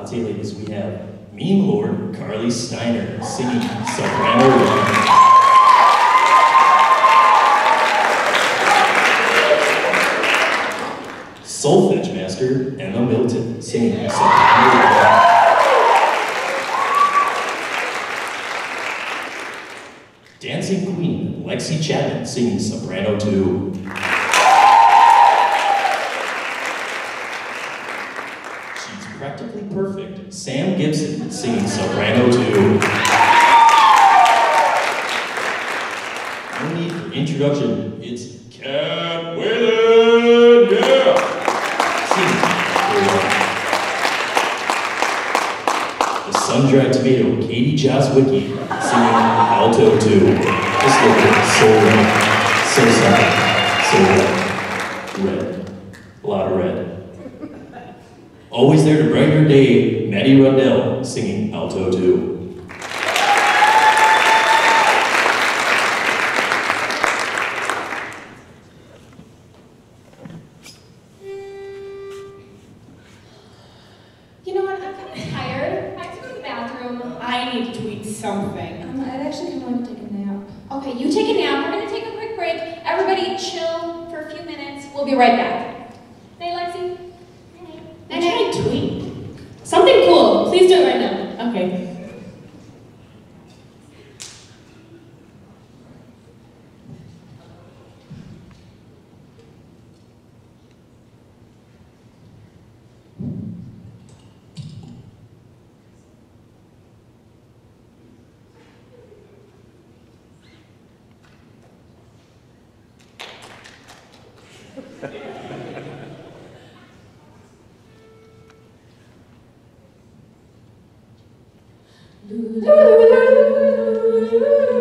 Latte ladies, we have Meme Lord Carly Steiner singing Soprano 1. Solfege Master Emma Milton singing Soprano 1. Dancing Queen Lexi Chapman singing Soprano 2. She's Practically Perfect Sam Gibson singing Soprano 2. No need for introduction, it's Cat Whalen, yeah! Singing the Sun-Dried Tomato Katie Joswicki singing Alto 2. Just look at so red, so soft, so red. Red. A lot of red. Always there to brighten your day, Maddie Rundell singing Alto 2. You know what, I'm kind of tired. I have to go to the bathroom. I need to tweet something. I'd actually kind of like to take a nap. Okay, you take a nap. We're going to take a quick break. Everybody chill for a few minutes. We'll be right back. Night, Lexi. I'm trying to tweet. Something cool. Please do it right now. Okay. Do